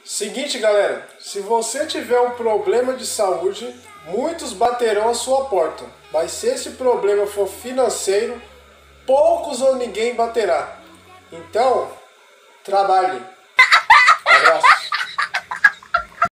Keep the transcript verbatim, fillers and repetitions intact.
Seguinte, galera, se você tiver um problema de saúde, muitos baterão a sua porta, mas se esse problema for financeiro, poucos ou ninguém baterá. Então, trabalhe.